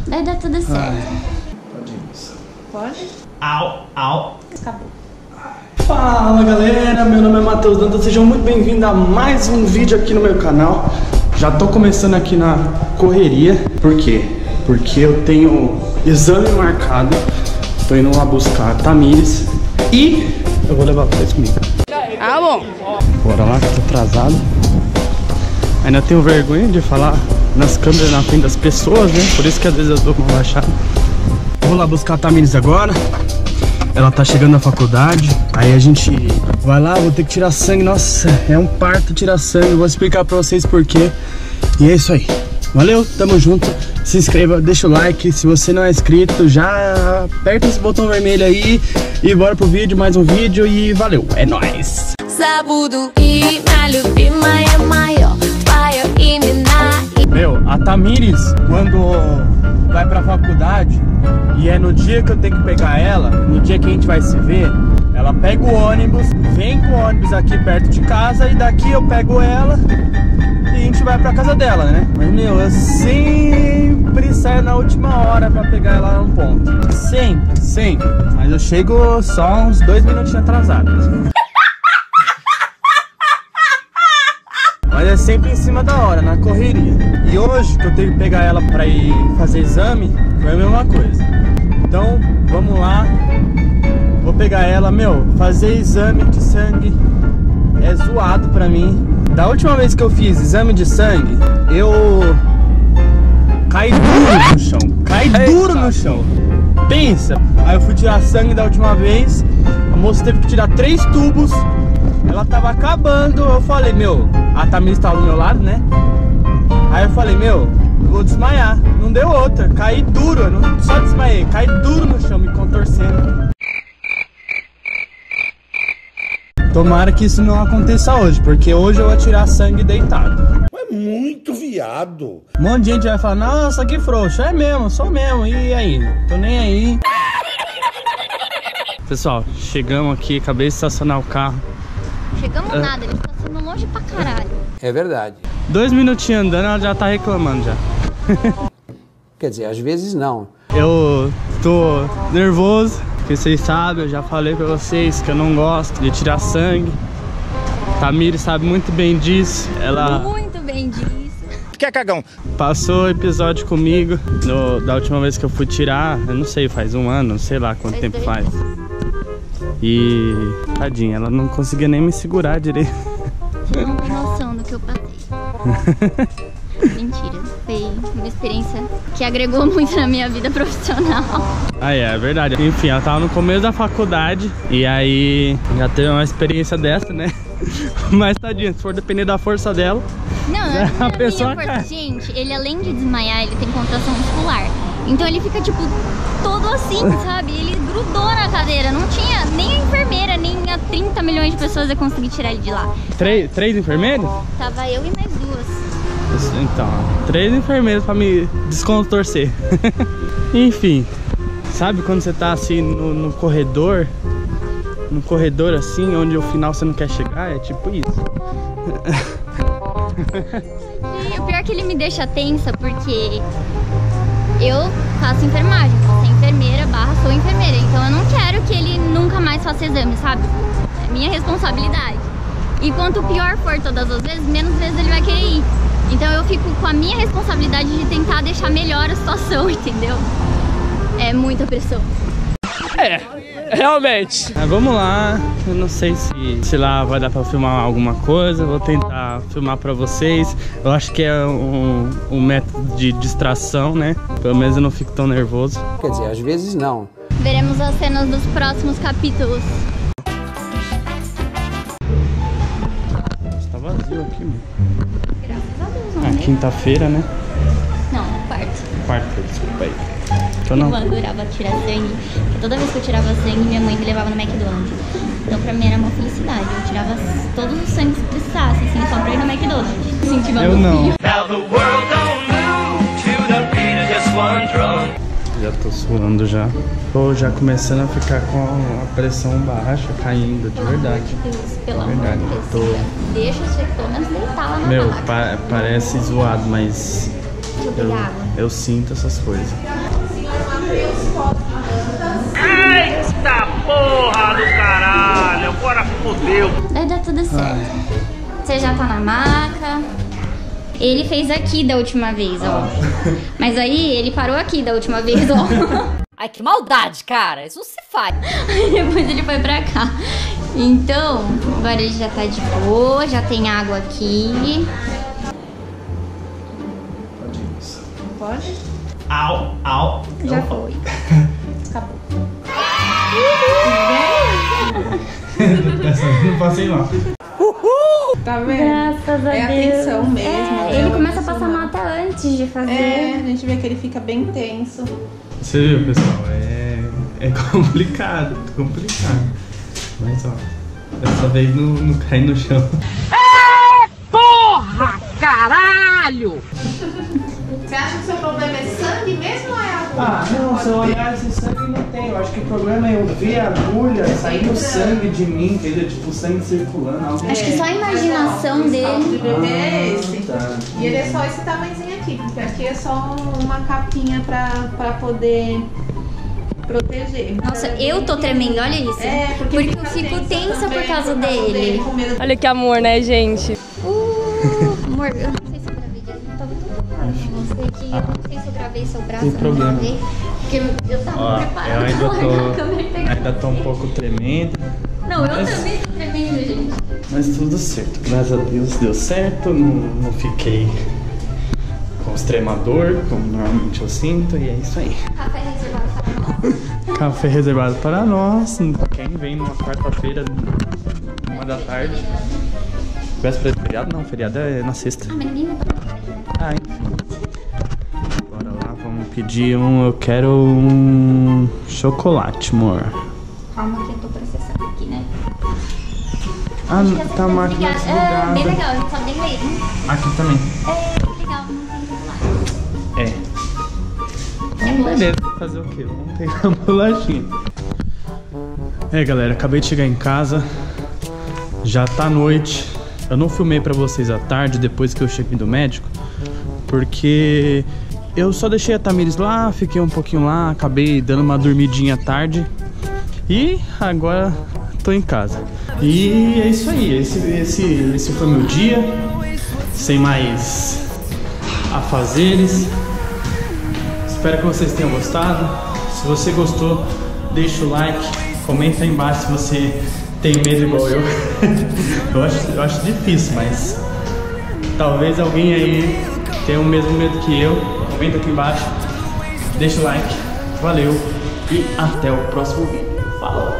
Vai dar tudo certo. Pode ir, moça. Pode? Au, au. Acabou. Fala galera, meu nome é Matheus Dantas, sejam muito bem-vindos a mais um vídeo aqui no meu canal. Já tô começando aqui na correria. Por quê? Porque eu tenho exame marcado. Tô indo lá buscar a Tamires e eu vou levar vocês comigo. Ah, bom. Bora lá que eu tô atrasado. Ainda tenho vergonha de falar nas câmeras na frente das pessoas, né? Por isso que às vezes eu dou uma baixada. Vou lá buscar a Tamires agora. Ela tá chegando na faculdade. Aí a gente vai lá, vou ter que tirar sangue. Nossa, é um parto tirar sangue. Vou explicar pra vocês por quê. E é isso aí. Valeu, tamo junto. Se inscreva, deixa o like. Se você não é inscrito, já aperta esse botão vermelho aí. E bora pro vídeo, mais um vídeo. E valeu, é nóis. Meu, a Tamires, quando vai pra faculdade e é no dia que eu tenho que pegar ela, no dia que a gente vai se ver, ela pega o ônibus, vem com o ônibus aqui perto de casa e daqui eu pego ela e a gente vai pra casa dela, né? Mas, meu, eu sempre saio na última hora pra pegar ela no ponto. Sempre, sempre. Mas eu chego só uns 2 minutinhos atrasado. Mas é sempre em cima da hora, na correria. E hoje, que eu tenho que pegar ela pra ir fazer exame, foi a mesma coisa. Então, vamos lá. Vou pegar ela, meu, fazer exame de sangue é zoado pra mim. Da última vez que eu fiz exame de sangue, eu caí duro no chão. Caí duro no chão. Pensa, aí eu fui tirar sangue da última vez. A moça teve que tirar 3 tubos. Ela tava acabando, eu falei, meu, a Tamires tava do meu lado, né? Aí eu falei, meu, eu vou desmaiar. Não deu outra, caí duro, eu não só desmaiei, caí duro no chão, me contorcendo. Tomara que isso não aconteça hoje, porque hoje eu vou tirar sangue deitado. É muito viado. Um monte de gente vai falar, nossa, que frouxo. É mesmo, sou mesmo, e aí? Tô nem aí. Pessoal, chegamos aqui, acabei de estacionar o carro. Chegamos nada, ele tá sendo longe pra caralho. É verdade. 2 minutinhos andando, ela já tá reclamando já. Quer dizer, às vezes não. Eu tô nervoso, porque vocês sabem, eu já falei pra vocês que eu não gosto de tirar sangue. Tamires sabe muito bem disso. Ela Muito bem disso. Que é cagão? passou o episódio comigo da última vez que eu fui tirar. Eu não sei, faz 1 ano, sei lá quanto tempo faz. E tadinha, ela não conseguia nem me segurar direito. Você não tem noção do que eu passei. Mentira, foi uma experiência que agregou muito na minha vida profissional. Ah, é verdade. Enfim, ela tava no começo da faculdade e aí já teve uma experiência dessa, né? Mas tadinha, se for depender da força dela, Não, a pessoa minha cai. força. Gente, ele além de desmaiar, ele tem contração muscular. Então ele fica tipo todo assim, sabe? Ele grudou na cadeira. Não tinha nem a enfermeira, nem a 30 milhões de pessoas ia conseguir tirar ele de lá. 3 enfermeiros? Tava eu e mais 2. Então, 3 enfermeiros pra me descontorcer. Enfim, sabe quando você tá assim no corredor? No corredor assim, onde o final você não quer chegar? É tipo isso. E o pior é que ele me deixa tensa porque eu faço enfermagem, sou enfermeira / sou enfermeira. Então eu não quero que ele nunca mais faça exame, sabe? É minha responsabilidade. E quanto pior for todas as vezes, menos vezes ele vai querer ir. Então eu fico com a minha responsabilidade de tentar deixar melhor a situação, entendeu? É muita pressão. É, realmente. Mas vamos lá, eu não sei se lá vai dar pra filmar alguma coisa. Vou tentar filmar pra vocês. Eu acho que é um método de distração, né? Pelo menos eu não fico tão nervoso. Quer dizer, às vezes não. Veremos as cenas dos próximos capítulos. Tá vazio aqui, mano. Graças a Deus, não é? Quinta-feira, né? Não, quarto. Quarta, desculpa aí. Então Eu não. adorava tirar sangue. Porque toda vez que eu tirava sangue, minha mãe me levava no McDonald's. Então pra mim era uma felicidade. Eu tirava todos os sangues que precisasse, assim, só pra ir no McDonald's. Incentivando Eu o não. filho. Já tô suando já. Tô já começando a ficar com a pressão baixa, caindo, de verdade. Deus, pelo amor Verdade, de Deus. eu tô- Deixa você pelo menos deitar lá na Meu, barraca. parece zoado, mas deixa eu pegar água. Eu sinto essas coisas. Eita porra do caralho, agora fodeu. Vai dar tudo certo. Você já tá na maca. Ele fez aqui da última vez, ó. Mas aí ele parou aqui da última vez, ó. Ai, que maldade, cara. Isso não se faz. Depois ele foi pra cá. Então, agora ele já tá de boa, já tem água aqui. Pode? Au. Já foi. Acabou. Dessa vez não passei mal. Tá vendo? Graças a Deus. Atenção mesmo. Ele começa a passar mal até antes de fazer. A gente vê que ele fica bem tenso. Você viu, pessoal? É complicado. Mas ó, dessa vez não cai no chão. Porra, caralho! Você acha que o seu problema é sangue mesmo ou é agulha? Não, se eu olhar esse sangue não tem. Eu acho que o problema é eu ver a agulha saindo sangue de mim, entendeu? Tipo, sangue circulando. Acho que só a imaginação O de dele. bebê é esse. Tá. E ele é só esse tamanhozinho aqui, porque aqui é só uma capinha pra poder proteger. Nossa, eu tô tremendo, olha isso. Porque eu fico tensa por causa dele. Olha que amor, né, gente? Amor, eu não sei se eu gravei direito, eu tava tão preocupada com você que eu não sei se eu gravei seu braço, Tem eu problema. não gravei. Porque eu tava preparada pra largar a câmera e pegar. ainda tô um pouco tremendo. Não, eu também tô tremendo, gente. Mas tudo certo, graças a Deus deu certo, não fiquei com extremador, como normalmente eu sinto, e é isso aí. Café reservado para nós. Café reservado para nós, quem vem numa quarta-feira, 1h da tarde. Véspera de feriado? Não, feriado é na sexta. Ah, mas ninguém vai pra Enfim. Bora lá, vamos pedir eu quero um chocolate, amor. Calma que eu tô processando aqui, né? Tá a máquina É desligada. bem legal, a gente só tem mesmo. Aqui também. É legal, não tem celular. Então, beleza, fazer o quê? Vamos pegar uma bolachinha. Galera, acabei de chegar em casa. Já tá noite. Eu não filmei pra vocês à tarde, depois que eu cheguei do médico, porque eu só deixei a Tamires lá, fiquei um pouquinho lá, acabei dando uma dormidinha à tarde. E agora tô em casa. E é isso aí, esse foi meu dia. Sem mais afazeres. Espero que vocês tenham gostado. Se você gostou, deixa o like, comenta aí embaixo se você tem medo igual eu. eu acho difícil, mas talvez alguém aí tenha o mesmo medo que eu. Comenta aqui embaixo, deixa o like, valeu e até o próximo vídeo. Falou!